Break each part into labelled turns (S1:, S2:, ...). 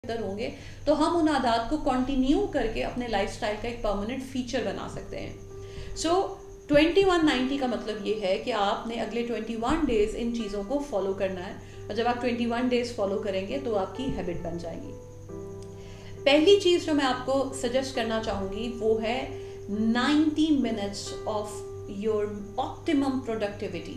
S1: अंदर होंगे तो हम उन आदत को कंटिन्यू करके अपने लाइफस्टाइल का एक परमानेंट फीचर बना सकते हैं। सो 2190 का मतलब ये है कि आपने अगले 21 डेज इन चीज़ों को फॉलो करना है, और जब आप 21 डेज फॉलो करेंगे तो आपकी हैबिट बन जाएगी। पहली चीज़ जो मैं आपको सजेस्ट करना चाहूँगी वो है 90 minutes of your optimum productivity.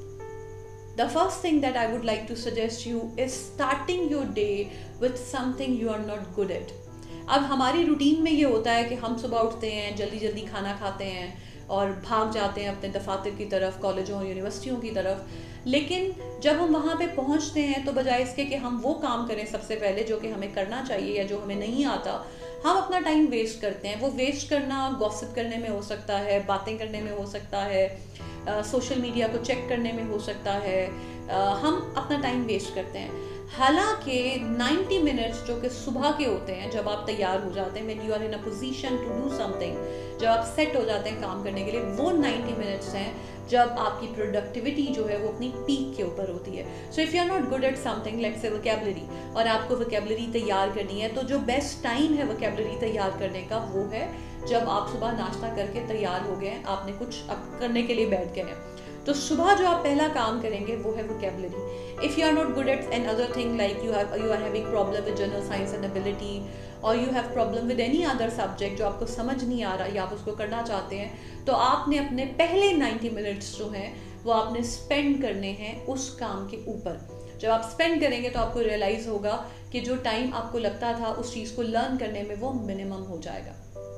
S1: The first thing that I would like to suggest you is starting your day with something you are not good at. अब हमारी रूटीन में ये होता है कि हम सुबह उठते हैं, जल्दी जल्दी खाना खाते हैं और भाग जाते हैं अपने दफातर की तरफ, कॉलेजों यूनिवर्सिटियों की तरफ। लेकिन जब हम वहाँ पे पहुँचते हैं तो बजाय इसके कि हम वो काम करें सबसे पहले जो कि हमें करना चाहिए या जो हमें नहीं आता, हम अपना टाइम वेस्ट करते हैं। वो वेस्ट करना गॉसिप करने में हो सकता है, बातें करने में हो सकता है, सोशल मीडिया को चेक करने में हो सकता है, हम अपना टाइम वेस्ट करते हैं। हालांकि 90 मिनट्स जो कि सुबह के होते हैं, जब आप तैयार हो जाते हैं, when you are in a position to do something, जब आप सेट हो जाते हैं काम करने के लिए, वो 90 मिनट्स हैं जब आपकी प्रोडक्टिविटी जो है वो अपनी पीक के ऊपर होती है। So if you are not good at something, let's say vocabulary, और आपको वोकैबुलरी तैयार करनी है, तो जो बेस्ट टाइम है वोकैबुलरी तैयार करने का वो है जब आप सुबह नाश्ता करके तैयार हो गए हैं, आपने कुछ करने के लिए बैठ गए हैं। तो सुबह जो आप पहला काम करेंगे वो है vocabulary. If you are not good at an other thing, like you are having problem with general science and ability, और you have problem with any other subject जो आपको समझ नहीं आ रहा या आप उसको करना चाहते हैं, तो आपने अपने पहले 90 मिनट्स जो हैं वो आपने स्पेंड करने हैं उस काम के ऊपर। जब आप स्पेंड करेंगे तो आपको रियलाइज़ होगा कि जो टाइम आपको लगता था उस चीज़ को लर्न करने में वो मिनिमम हो जाएगा।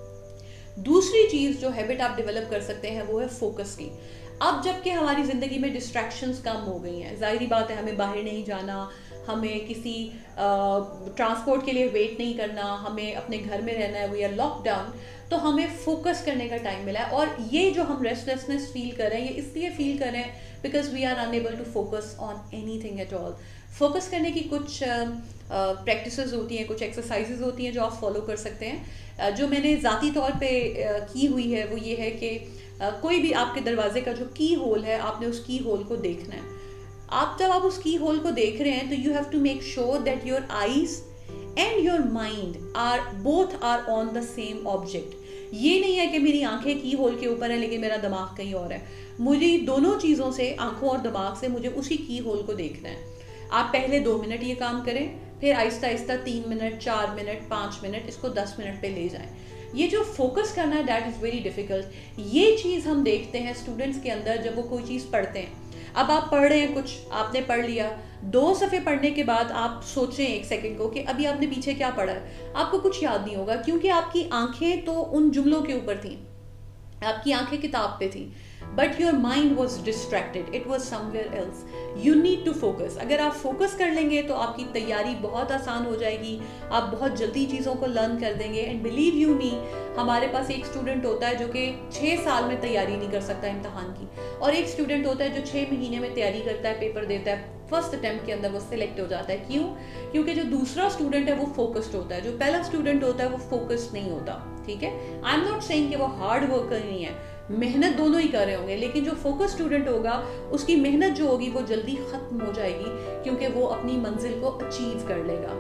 S1: दूसरी चीज़ जो हैबिट आप डेवलप कर सकते हैं वो है फोकस की। अब जबकि हमारी ज़िंदगी में डिस्ट्रैक्शंस कम हो गई हैं, ज़ाहिरी बात है हमें बाहर नहीं जाना, हमें किसी ट्रांसपोर्ट के लिए वेट नहीं करना, हमें अपने घर में रहना है, वी आर लॉकडाउन, तो हमें फोकस करने का टाइम मिला है। और ये जो हम रेस्टलेसनेस फील कर रहे हैं, ये इसलिए फील कर रहे हैं because we are unable to focus on anything at all. Focus करने की कुछ प्रैक्टिसेस होती हैं, कुछ एक्सरसाइजेज होती हैं जो आप फॉलो कर सकते हैं। जो मैंने ज़ाती तौर पे की हुई है वो ये है कि कोई भी आपके दरवाजे का जो की होल है, आपने उस की होल को देखना है। आप जब आप उस की होल को देख रहे हैं तो you have to make sure that your eyes and your mind both are on the same object. ये नहीं है कि मेरी आंखें की होल के ऊपर है लेकिन मेरा दिमाग कहीं और है। मुझे दोनों चीज़ों से, आंखों और दिमाग से, मुझे उसी की होल को देखना है। आप पहले 2 मिनट ये काम करें, फिर Aahista Aahista 3 minute, 4 minute, 5 minute, इसको 10 मिनट पे ले जाएं। ये जो फोकस करना है दैट इज़ वेरी डिफिकल्ट। ये चीज़ हम देखते हैं स्टूडेंट्स के अंदर जब वो कोई चीज़ पढ़ते हैं। अब आप पढ़ रहे हैं, कुछ आपने पढ़ लिया, 2 सफ़े पढ़ने के बाद आप सोचें 1 सेकंड को कि अभी आपने पीछे क्या पढ़ा है, आपको कुछ याद नहीं होगा, क्योंकि आपकी आंखें तो उन जुमलों के ऊपर थी, आपकी आंखें किताब पे थी, but your mind was distracted, it was somewhere else. You need to focus. अगर आप फोकस कर लेंगे तो आपकी तैयारी बहुत आसान हो जाएगी, आप बहुत जल्दी चीज़ों को लर्न कर देंगे। एंड बिलीव यू मी, हमारे पास एक स्टूडेंट होता है जो कि 6 साल में तैयारी नहीं कर सकता इम्तहान की, और एक स्टूडेंट होता है जो 6 महीने में तैयारी करता है, पेपर देता है, फर्स्ट अटेम्प्ट के अंदर वो सिलेक्ट हो जाता है। क्यों? क्योंकि जो दूसरा स्टूडेंट है वो फोकस्ड होता है, जो पहला स्टूडेंट होता है वो फोकस्ड नहीं होता। ठीक है, आई एम नॉट सेइंग कि वो हार्ड वर्कर नहीं है, मेहनत दोनों ही कर रहे होंगे, लेकिन जो फोकस स्टूडेंट होगा उसकी मेहनत जो होगी वो जल्दी खत्म हो जाएगी, क्योंकि वो अपनी मंजिल को अचीव कर लेगा।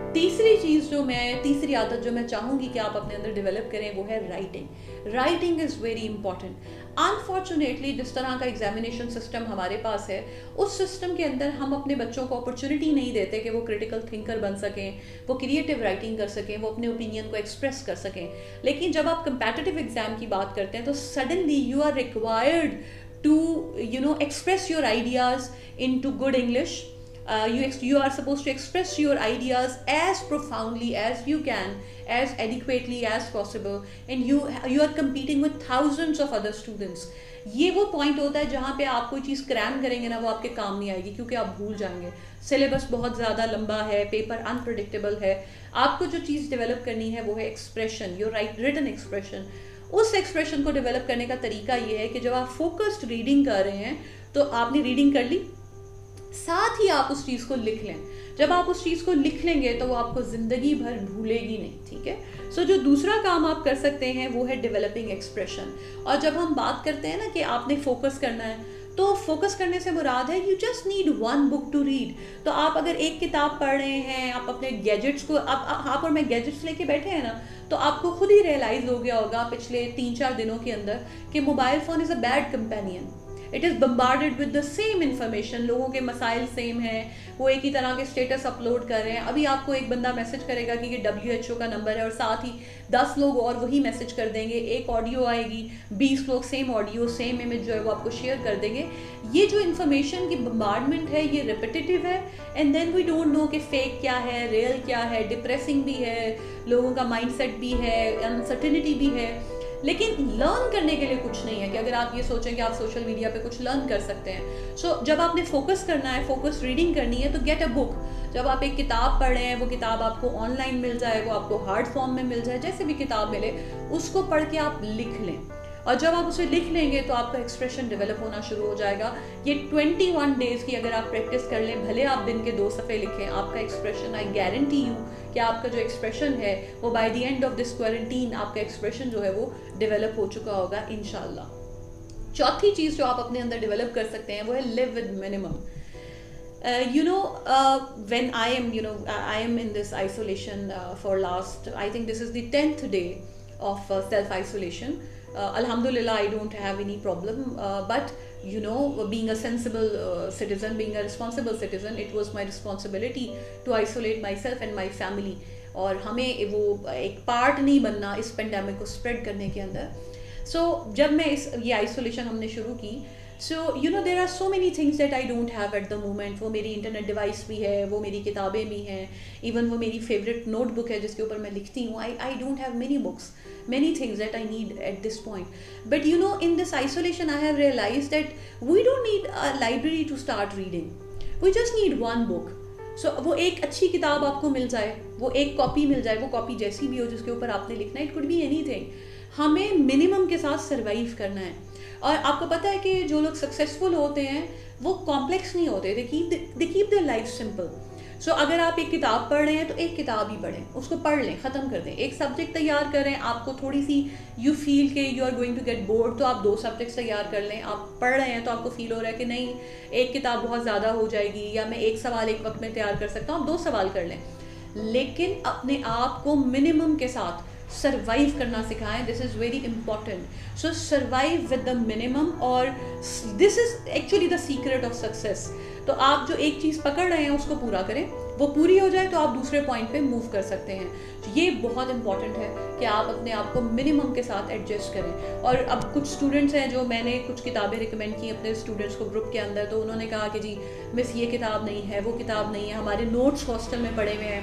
S1: तीसरी आदत जो मैं चाहूँगी कि आप अपने अंदर डेवलप करें वो है writing. Writing is very important. Unfortunately जिस तरह का एग्जामिनेशन सिस्टम हमारे पास है, उस सिस्टम के अंदर हम अपने बच्चों को अपॉर्चुनिटी नहीं देते कि वो क्रिटिकल थिंकर बन सकें, वो क्रिएटिव राइटिंग कर सकें, वो अपने ओपिनियन को एक्सप्रेस कर सकें। लेकिन जब आप कंपैटिटिव एग्जाम की बात करते हैं तो suddenly you are required to express your ideas into good English. You are supposed to express your ideas as profoundly as you can, as adequately as possible, and you are competing with thousands of other students. ये वो point होता है जहाँ पे आप कोई चीज़ cram करेंगे ना, वो आपके काम नहीं आएगी, क्योंकि आप भूल जाएंगे। सिलेबस बहुत ज़्यादा लंबा है, पेपर अनप्रेडिक्टेबल है। आपको जो चीज़ डेवलप करनी है वो है एक्सप्रेशन, योर रिटन एक्सप्रेशन। उस एक्सप्रेशन को डेवलप करने का तरीका ये है कि जब आप फोकस्ड रीडिंग कर रहे हैं तो आपने रीडिंग कर ली, साथ ही आप उस चीज़ को लिख लें। जब आप उस चीज़ को लिख लेंगे तो वो आपको ज़िंदगी भर भूलेगी नहीं। ठीक है, सो जो दूसरा काम आप कर सकते हैं वो है डेवलपिंग एक्सप्रेशन। और जब हम बात करते हैं ना कि आपने फोकस करना है, تو فوکس کرنے سے مراد ہے you just need one book to read. تو آپ اگر ایک کتاب پڑھ رہے ہیں, آپ اپنے گیجٹس کو, آپ اور میں گیجٹس لے کے بیٹھے ہیں نا, تو آپ کو خود ہی ریئلائز ہو گیا ہوگا پچھلے 3-4 دنوں کے اندر کہ mobile phone is a bad companion. It is bombarded with the same information. لوگوں کے مسائل سیم ہیں, وہ ایک ہی طرح کے اسٹیٹس اپلوڈ کر رہے ہیں. ابھی آپ کو ایک بندہ میسج کرے گا کہ یہ WHO کا نمبر ہے, اور ساتھ ہی 10 لوگ اور وہی میسج کر دیں گے. ایک آڈیو آئے گی, 20 لوگ سیم آڈیو سیم امیج جو ہے وہ آپ کو شیئر کر دیں گے. یہ جو انفارمیشن کی بمبارڈمنٹ ہے یہ ریپیٹیو ہے, and then we don't know کہ فیک کیا ہے, ریئل کیا ہے, ڈپریسنگ بھی ہے, لوگوں کا مائنڈ سیٹ بھی ہے, انسرٹینٹی بھی ہے. لیکن لرن کرنے کے لیے کچھ نہیں ہے کہ اگر آپ یہ سوچیں کہ آپ سوشل میڈیا پہ کچھ لرن کر سکتے ہیں. سو جب آپ نے فوکس کرنا ہے, فوکس ریڈنگ کرنی ہے, تو گیٹ اے بک. جب آپ ایک کتاب پڑھ رہے ہیں, وہ کتاب آپ کو آن لائن مل جائے, وہ آپ کو ہارڈ فارم میں مل جائے, جیسے بھی کتاب ملے, اس کو پڑھ کے آپ لکھ لیں. اور جب آپ اسے لکھ لیں گے تو آپ کا ایکسپریشن ڈیولپ ہونا شروع ہو جائے گا. یہ 21 ڈیز کی اگر آپ پریکٹس کر لیں, بھلے آپ دن کے 2 صفحے لکھیں, آپ کا ایکسپریشن, آئی گارنٹی یو کہ آپ کا جو ایکسپریشن ہے وہ by the end of this quarantine آپ کا ایکسپریشن جو ہے وہ ڈیولپ ہو چکا ہوگا انشاءاللہ. چوتھی چیز جو آپ اپنے اندر ڈیولپ کر سکتے ہیں وہ ہے live with minimum. When I am in this isolation for last, I think this is the 10th day of self-isolation. Alhamdulillah, I don't have any problem, but being a sensible citizen, being a responsible citizen, it was my responsibility to isolate myself and my family. اور ہمیں وہ ایک part نہیں بننا اس pandemic کو spread کرنے کے اندر. سو جب میں یہ آئسولیشن ہم نے شروع کی, so there are so many things that I don't have at the moment. وہ میری انٹرنیٹ ڈیوائس بھی ہے, وہ میری کتابیں بھی ہیں, ایون وہ میری فیوریٹ نوٹ بک ہے جس کے اوپر میں لکھتی ہوں. I don't have many books, many things that I need at this point. But in this isolation I have realized that we don't need a library to start reading. We just need one book. So وہ ایک اچھی کتاب آپ کو مل جائے, وہ ایک کاپی مل جائے, وہ کاپی جیسی بھی ہو جس کے اوپر آپ نے لکھنا ہے. It could be anything. ہمیں منیمم کے ساتھ سروائیو کرنا ہے. اور آپ کو پتہ ہے کہ جو لوگ سکسیزفل ہوتے ہیں وہ کمپلیکس نہیں ہوتے, they keep their life simple. سو اگر آپ ایک کتاب پڑھ رہے ہیں تو ایک کتاب ہی پڑھیں, اس کو پڑھ لیں, ختم کر دیں. ایک سبجیکٹ تیار کریں, آپ کو تھوڑی سی یو فیل کہ you are going to get bored, تو آپ 2 سبجیکٹس تیار کر لیں. آپ پڑھ رہے ہیں تو آپ کو فیل ہو رہا ہے کہ نہیں ایک کتاب بہت زیادہ ہو جائے گی, یا میں ایک سوال ایک وقت میں تیار کر سکتا ہوں, آپ 2 سوال کر لیں. لیکن اپنے آپ کو منیمم کے ساتھ سروائیو کرنا سکھائیں. This is very important. So survive with the minimum, اور this is actually the secret of success. تو آپ جو ایک چیز پکڑ رہے ہیں اس کو پورا کریں, وہ پوری ہو جائے تو آپ دوسرے پوائنٹ پہ موو کر سکتے ہیں. یہ بہت امپورٹنٹ ہے کہ آپ اپنے آپ کو منیمم کے ساتھ ایڈجسٹ کریں. اور اب کچھ اسٹوڈنٹس ہیں جو میں نے کچھ کتابیں ریکمینڈ کی اپنے اسٹوڈنٹس کو گروپ کے اندر, تو انہوں نے کہا کہ جی مس یہ کتاب نہیں ہے, وہ کتاب نہیں ہے, ہمارے نوٹس ہاسٹل میں پڑے ہوئے ہیں,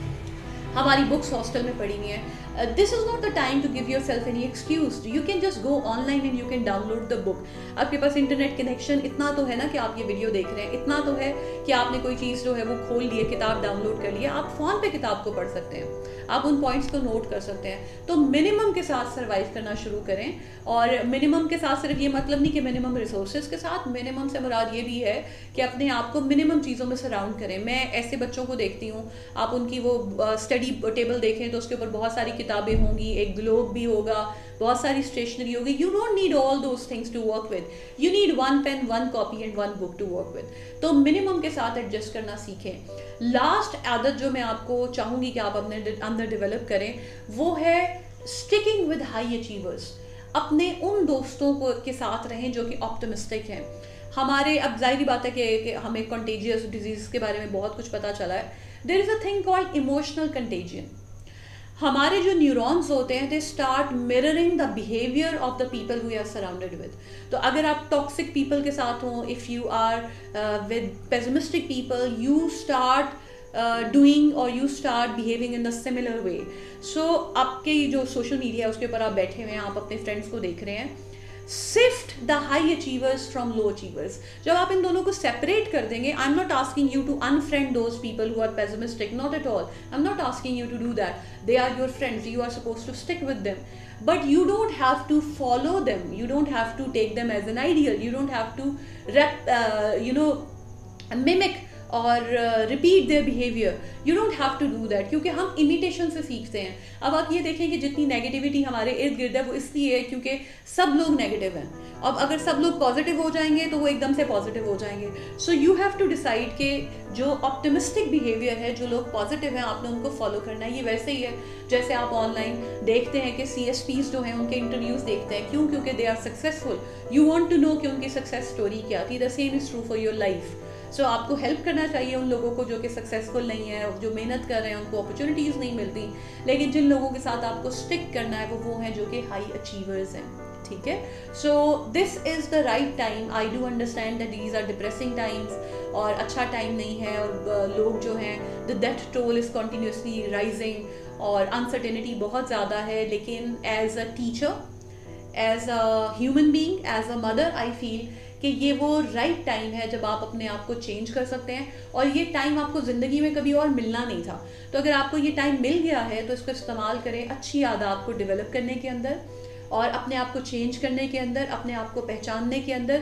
S1: ہماری بکس ہاسٹل میں پڑی ہوئی ہیں. This is not the time to give yourself any excuse. You can just go online and you can download the book. آپ کے پاس انٹرنیٹ کنیکشن اتنا تو ہے نا کہ آپ یہ ویڈیو دیکھ رہے ہیں, اتنا تو ہے کہ آپ نے کوئی چیز جو ہے وہ کھول لی ہے, کتاب ڈاؤن لوڈ کر لی ہے, آپ فون پہ کتاب کو پڑھ سکتے ہیں, آپ ان پوائنٹس کو نوٹ کر سکتے ہیں. تو منیمم کے ساتھ سروائیو کرنا شروع کریں. اور منیمم کے ساتھ صرف یہ مطلب نہیں کہ منیمم ریسورسز کے ساتھ, منیمم سے مراد یہ بھی ہے کہ اپنے آپ کو منیمم چیزوں میں سراؤنڈ کریں. میں ایسے بچوں کو دیکھتی ہوں, آپ ان کی وہ اسٹڈی ٹیبل دیکھیں تو اس کے اوپر بہت ساری کتابیں ہوں گی, ایک گلوب بھی ہوگا, بہت ساری اسٹیشنری ہوگی. You don't need all those things to work with, you need 1 pen, 1 copy and 1 book to work with. تو منیمم کے ساتھ ایڈجسٹ کرنا سیکھیں. لاسٹ عادت جو میں آپ کو چاہوں گی کہ آپ اپنے اندر ڈیولپ کریں وہ ہے اسٹکنگ ود ہائی اچیورس. اپنے ان دوستوں کے ساتھ رہیں جو کہ آپٹمسٹک ہیں. ہمارے اب ظاہری بات ہے کہ ہمیں کنٹیجیس ڈیزیز کے بارے میں بہت کچھ پتہ چلا ہے. There is a thing called emotional contagion. ہمارے جو نیورونز ہوتے ہیں they start mirroring the behaviour of the people who are surrounded with. تو اگر آپ ٹاکسک پیپل کے ساتھ ہوں, if you are with pessimistic people, you start doing or you start behaving in a similar way. So آپ کے جو social media ہے اس کے اوپر آپ بیٹھے ہوئے ہیں, آپ اپنے فرینڈس کو دیکھ رہے ہیں, sift the high achievers from low achievers. جب آپ ان دونوں کو separate کر دیں گے, I'm not asking you to unfriend those people who are pessimistic, not at all. I'm not asking you to do that. They are your friends, you are supposed to stick with them. But you don't have to follow them, you don't have to take them as an ideal, you don't have to mimic اور repeat their behaviour. You don't have to do that, کیونکہ ہم imitation سے سیکھتے ہیں. اب آپ یہ دیکھیں کہ جتنی نیگیٹیوٹی ہمارے ارد گرد ہے وہ اس لیے ہے کیونکہ سب لوگ نیگیٹو ہیں. اب اگر سب لوگ پازیٹیو ہو جائیں گے تو وہ ایک دم سے پازیٹیو ہو جائیں گے. So you have to decide کہ جو آپٹمسٹک بیہیویئر ہے, جو لوگ پازیٹیو ہیں, آپ نے ان کو فالو کرنا ہے. یہ ویسے ہی ہے جیسے آپ آن لائن دیکھتے ہیں کہ CSPs جو ہیں ان کے انٹرویوز دیکھتے ہیں. کیوں؟ کیونکہ they are successful. You want to know کہ ان کی سکسیز اسٹوری کیا تھی. The same is true for your life. So آپ کو ہیلپ کرنا چاہیے ان لوگوں کو جو کہ سکسیزفل نہیں ہے, جو محنت کر رہے ہیں, ان کو اپرچونیٹیز نہیں ملتی. لیکن جن لوگوں کے ساتھ آپ کو اسٹک کرنا ہے وہ ہیں جو کہ ہائی اچیورز ہیں. ٹھیک ہے. So this is the right time. I do understand that these are depressing times, اور اچھا ٹائم نہیں ہے, اور لوگ جو ہیں the death toll is continuously rising, اور انسرٹینٹی بہت زیادہ ہے. لیکن as a teacher, as a human being, as a mother, I feel کہ یہ وہ رائٹ ٹائم ہے جب آپ اپنے آپ کو چینج کر سکتے ہیں. اور یہ ٹائم آپ کو زندگی میں کبھی اور ملنا نہیں تھا. تو اگر آپ کو یہ ٹائم مل گیا ہے تو اس کو استعمال کریں اچھی عادات کو ڈیولپ کرنے کے اندر, اور اپنے آپ کو چینج کرنے کے اندر, اپنے آپ کو پہچاننے کے اندر.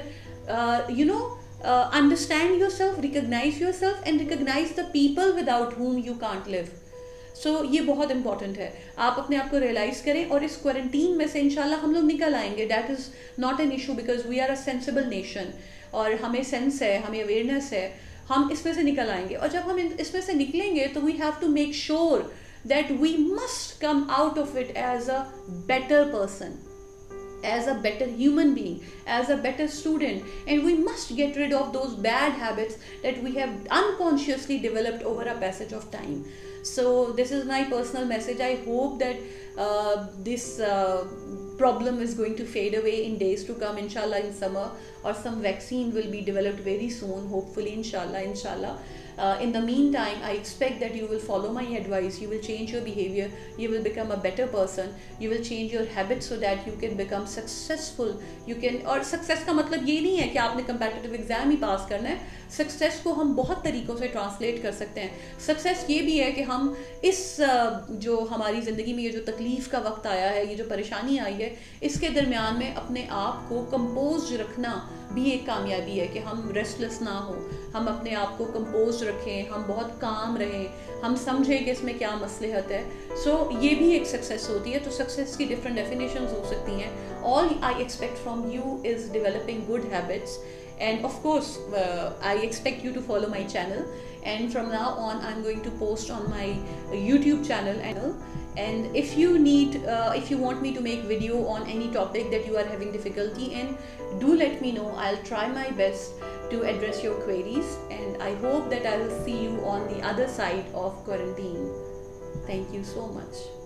S1: Understand yourself, recognise yourself, and recognise the people without whom you can't live. So یہ بہت امپورٹنٹ ہے. آپ اپنے آپ کو ریئلائز کریں, اور اس کوارنٹین میں سے انشاءاللہ ہم لوگ نکل آئیں گے. That is not an issue, because we are a sensible nation, اور ہمیں سینس ہے, ہمیں اویئرنیس ہے. ہم اس میں سے نکل آئیں گے, اور جب ہم اس میں سے نکلیں گے تو we have to make sure that we must come out of it as a better person, as a better human being, as a better student, and we must get rid of those bad habits that we have unconsciously developed over a passage of time. So this is my personal message. I hope that this problem is going to fade away in days to come, inshallah, in summer, or some vaccine will be developed very soon, hopefully, inshallah. In the meantime, I expect that you will follow my advice, you will change your behavior, you will become a better person, you will change your habits so that you can become successful. You can, اور success کا مطلب یہ نہیں ہے کہ آپ نے competitive exam ہی پاس کرنا ہے. سکسیس کو ہم بہت طریقوں سے ٹرانسلیٹ کر سکتے ہیں. سکسیس یہ بھی ہے کہ ہم اس جو ہماری زندگی میں یہ جو تکلیف کا وقت آیا ہے, یہ جو پریشانی آئی ہے, اس کے درمیان میں اپنے آپ کو کمپوزڈ رکھنا بھی ایک کامیابی ہے. کہ ہم ریسٹلیس نہ ہوں, ہم اپنے آپ کو کمپوزڈ رکھیں, ہم بہت کام رہیں, ہم سمجھیں کہ اس میں کیا مصلحت ہے. سو یہ بھی ایک سکسیس ہوتی ہے. تو سکسیس کی ڈفرینٹ ڈیفینیشنز ہو سکتی ہیں. All I expect from you is developing good habits, and of course I expect you to follow my channel, and from now on I'm going to post on my YouTube channel. And if you want me to make video on any topic that you are having difficulty in, do let me know. I'll try my best to address your queries, and I hope that I will see you on the other side of quarantine. Thank you so much.